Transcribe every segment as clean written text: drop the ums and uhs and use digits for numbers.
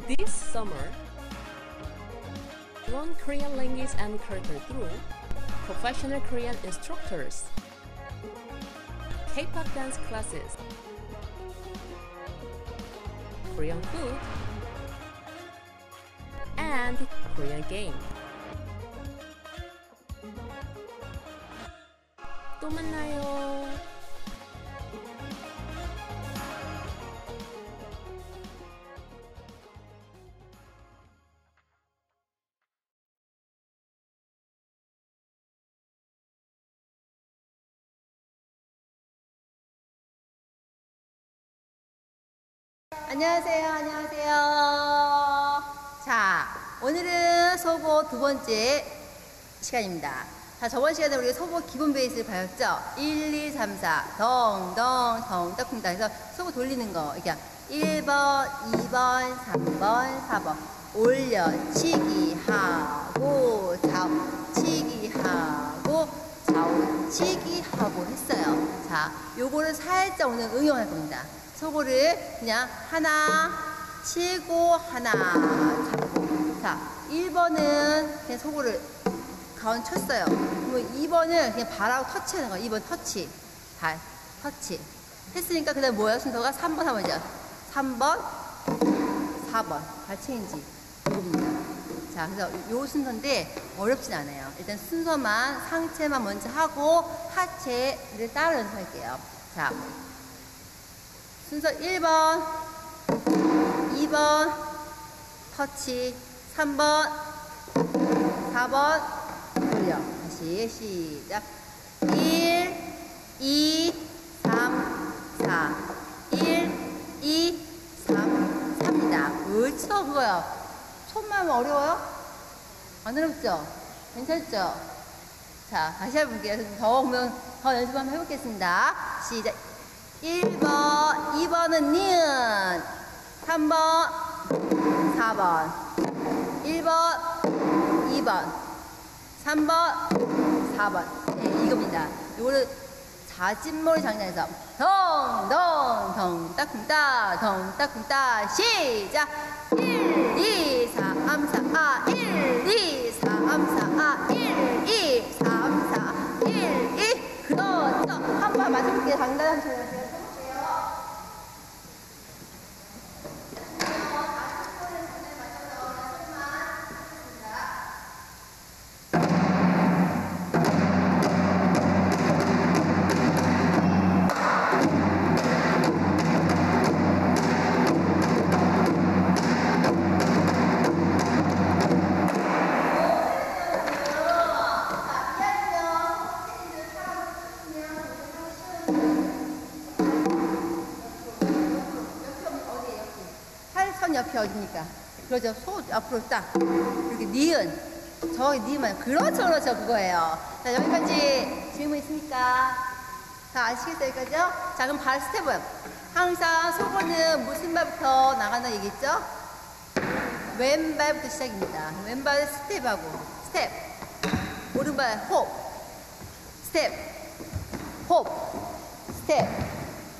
This summer, learn Korean language and culture through professional Korean instructors, K-pop dance classes, Korean food, and Korean game. 또 만나요. 안녕하세요. 안녕하세요. 자, 오늘은 소보 두 번째 시간입니다. 자, 저번 시간에 우리가 소보 기본 베이스를 배웠죠? 1, 2, 3, 4, 덩, 따쿵따 해서 소보 돌리는 거. 이렇게 1번, 2번, 3번, 4번. 올려치기 하고, 좌우치기 하고, 좌우치기 하고 했어요. 자, 요거를 살짝 오늘 응용할 겁니다. 소보를 그냥 하나 치고 하나 잡고. 자, 1번은 그냥 소보를 가운 쳤어요. 그러면 2번을 그냥 발하고 터치하는 거예요. 2번 터치, 발 터치 했으니까 그 다음 뭐예요? 순서가 3번 4번이죠. 3번 4번 발 체인지 이겁니다. 자, 그래서 요 순서인데 어렵진 않아요. 일단 순서만 상체만 먼저 하고 하체를 따로 연습할게요. 자, 순서 1번, 2번, 터치, 3번, 4번, 돌려. 다시, 시작. 1, 2, 3, 4. 1, 2, 3, 4입니다. 그렇죠, 그거요. 손만 어려워요? 안 어렵죠? 괜찮죠? 자, 다시 해볼게요. 더 연습 한번 해보겠습니다. 시작. 1번, 2번은 니은, 3번, 4번, 1번, 2번, 3번, 4번. 네, 이겁니다. 이거를 자진몰이 장난에서 따쿵따 시작. 1, 2, 3, 4, 1, 2, 3, 4, 1, 2, 3, 4, 1, 2. 그렇죠. 한번 맞춰볼게요. 장단 한번 해보세요. 옆이 어디입니까? 그렇죠. 소 앞으로 딱 이렇게 니은, 저기 니은만. 그렇죠, 그거예요. 자, 여기까지 질문 있습니까? 자, 아시겠어요, 여기까지요? 자, 그럼 발 스텝은 항상 소보는 무슨 발부터 나가는 얘기했죠? 왼발부터 시작입니다. 왼발 스텝하고 스텝, 오른발 홉, 스텝, 홉, 스텝.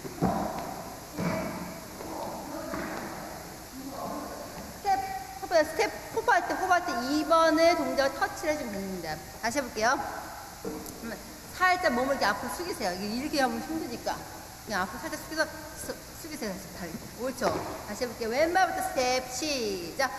스텝 호흡할 때 2번의 동작을 터치를 해주면 됩니다. 다시 해볼게요. 살짝 몸을 이렇게 앞으로 숙이세요. 이렇게 하면 힘드니까 그냥 앞으로 살짝 숙이세요. 다리. 옳죠. 다시 해볼게요. 왼발부터 스텝 시작.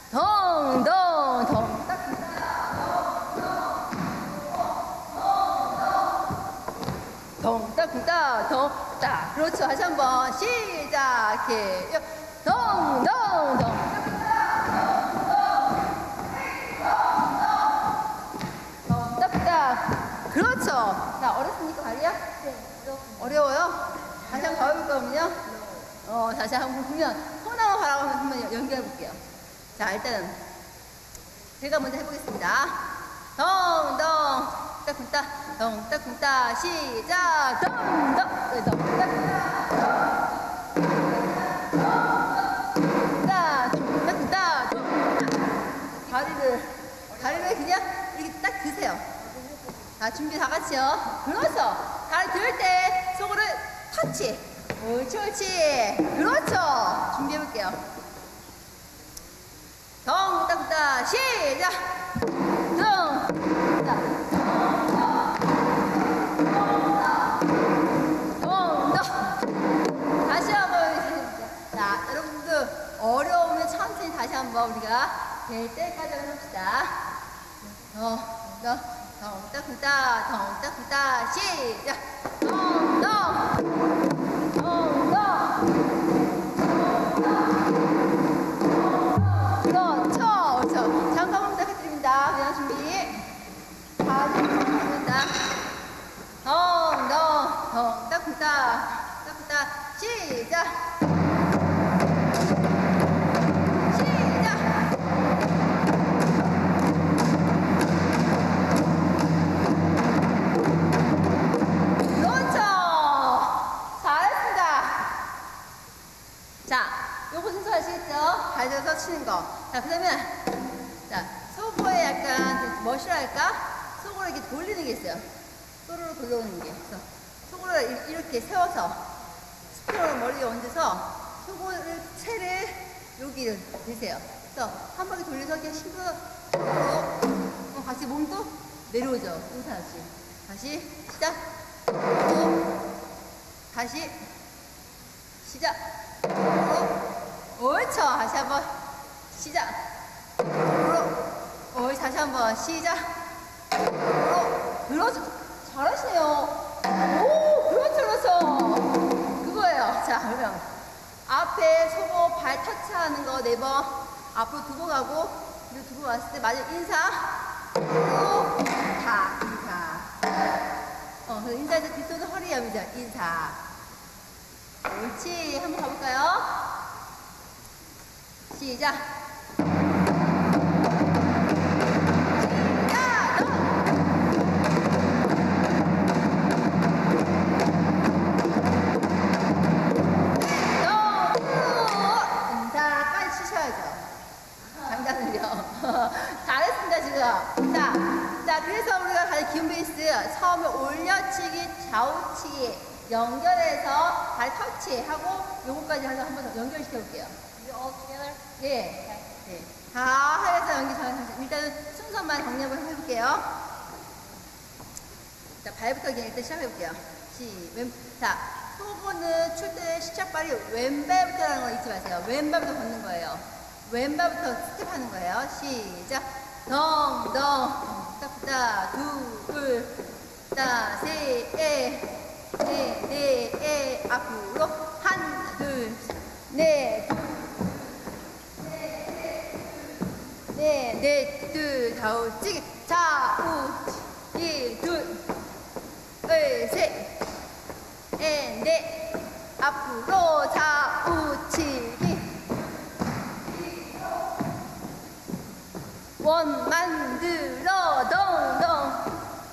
따. 그렇죠. 다시 한번 시작해요. 그렇죠. 자, 어렵습니까, 발이야? 네. 어려워요? 다시 한번 가볼 거거든요. 다시 한번 보면 소나무 바라고 한번 연결해 볼게요. 자, 일단은 제가 먼저 해보겠습니다. 따쿵따 시작. 다리를 그냥 이렇게 딱 드세요. 자, 준비 다 같이요. 그렇죠. 다리 들 때 속으로 터치. 옳지. 그렇죠. 준비해볼게요. 덩따구따 시작. 덩따 다시 한번. 자, 여러분들 어려우면 천천히 다시 한번 우리가 될 때까지 해봅시다. 덩따구따 덩따구따 시작. 그렇죠. 잠깐만 부탁드립니다. 그냥 준비. 다시 부탁드립니다. 따구따 시작. 그렇죠. 잘했습니다. 자, 요거 순서 아시겠죠? 가져서 치는 거. 자, 그러면 자, 소고에 약간 뭐시랄까? 소고를 이렇게 돌리는 게 있어요. 소로로 돌려오는 게. 그래서 소고를 이렇게 세워서 스프링을 머리에 얹어서 소고를 채를 여기를 대세요. 그래서 한 바퀴 돌려서 그냥 힘들어 같이 몸도 내려오죠. 우산없이. 다시 시작. 다시 시작. 옳죠. 다시 한번 시작. 다시 한번 시작. 그렇죠. 잘하시네요. 오, 그렇죠. 그거예요. 자, 그러면 앞에 속어 발 터치하는 거 4번, 앞으로 두고 가고, 그리고 두고 왔을 때 마지막 인사, 그리고 다 인사. 그래서 인사에서 뒷손을 허리에 합니다. 인사. 옳지. 한번 가볼까요? 시작. 잘했습니다, 지금. 자, 그래서 우리가 가진 기본 베이스, 처음에 올려치기, 좌우치기, 연결해서 발 터치하고, 요거까지 해서 한번 더 연결시켜 볼게요. all together? 예. 네. 다 해서 연결, 일단은 순서만 정리 한번 해볼게요. 자, 발부터 그냥 일단 시작해 볼게요. 자, 소고는 출 때 시작발이 왼발부터라는 거 잊지 마세요. 왼발부터 걷는 거예요. 왼발부터 스텝 하는 거예요. 시작. 따, 둘, 따, 넷, 앞으로. 하나, 둘, 넷, 둘, 좌우치기. 좌우치기, 둘, 셋, 넷, 앞으로 좌우치기. 원 만들어 덩덩.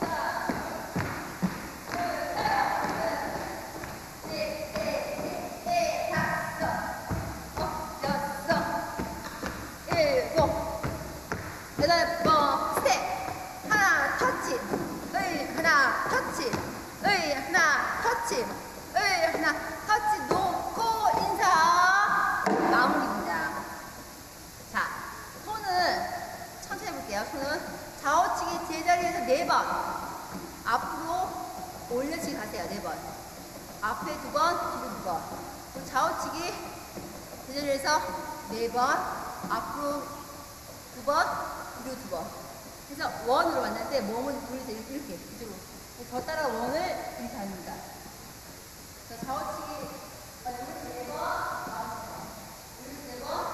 여덟 번 스텝. 하나 터치. 하나 터치. 하나 터치. 하나 터치 놓고 인사. 마무리입니다. 자, 손은 천천히 해볼게요. 손은 좌우치기 제자리에서 4번. 앞으로 올려치기 가세요. 4번. 앞에 2번, 뒤로 2번. 그리고 좌우치기 제자리에서 4번. 앞으로 2번, 뒤로 2번. 그래서 원으로 만날 때 몸을 돌려서 이렇게 이쪽으로. 더 따라 원을 이렇게 합니다. 그래서 좌우치기 여기서 4번, 여기서 4번,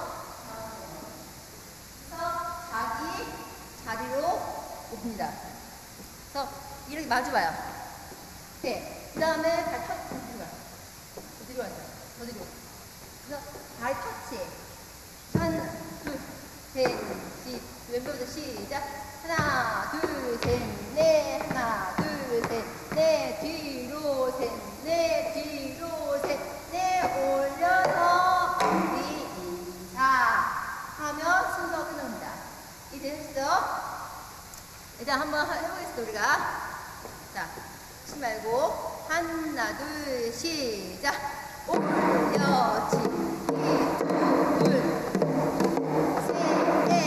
그래서 자기 자리로 옵니다. 그래서 이렇게 마주봐요. 네. 그 다음에 발 터치. 어디로 가요? 어디로? 그래서 발 터치. 하나, 둘, 셋, 왼발부터 시작. 하나, 둘, 셋, 넷. 하나, 둘, 셋, 넷. 뒤로 셋, 넷. 뒤로 셋, 넷. 올려서 우리 인사 하면 순서 끝납니다. 이제 했어? 일단 한번 해보겠습니다, 우리가. 자, 치지 말고. 하나, 둘, 시작. 올려치기, 둘, 셋,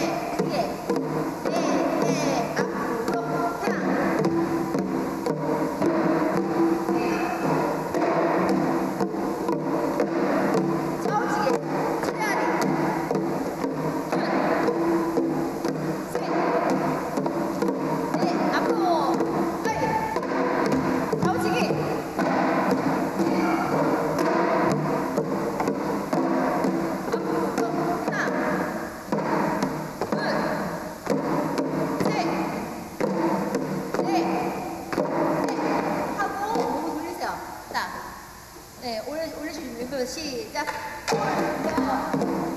시작. 올려.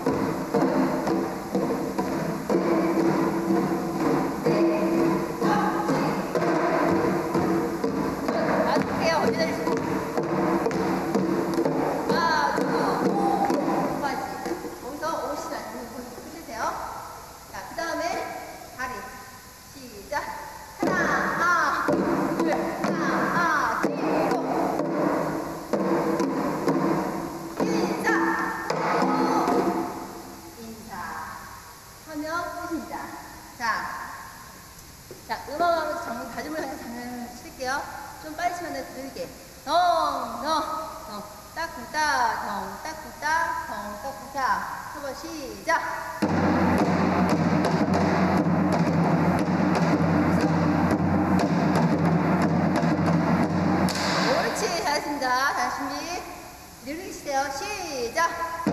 자, 음악하면서 정말 다짐을 하는 장면을 칠게요. 좀 빨리 치면 느리게. 딱쿵딱, 덩딱쿵딱. 한번 시작. 옳지, 잘했습니다. 다시 준비. 느리게 치세요. 시작.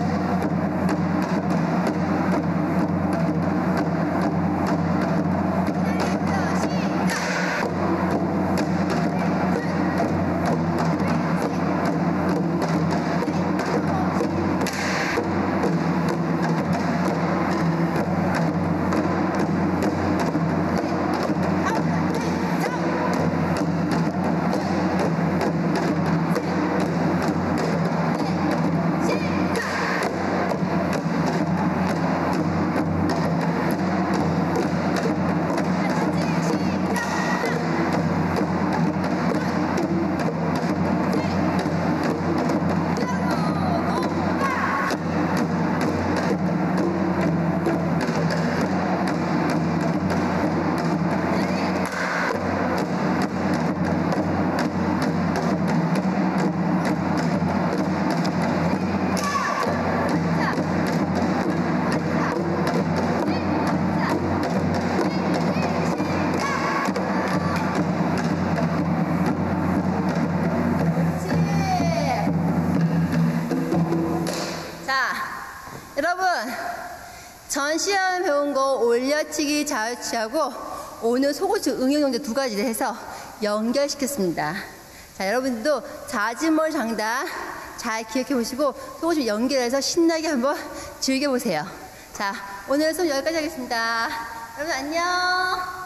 여러분, 전 시간에 배운 거 올려치기, 좌우치하고 오늘 속옷 응용 용도 두 가지를 해서 연결시켰습니다. 자, 여러분들도 자진몰 장단 잘 기억해 보시고 속옷 연결해서 신나게 한번 즐겨보세요. 자, 오늘 수업 여기까지 하겠습니다. 여러분 안녕.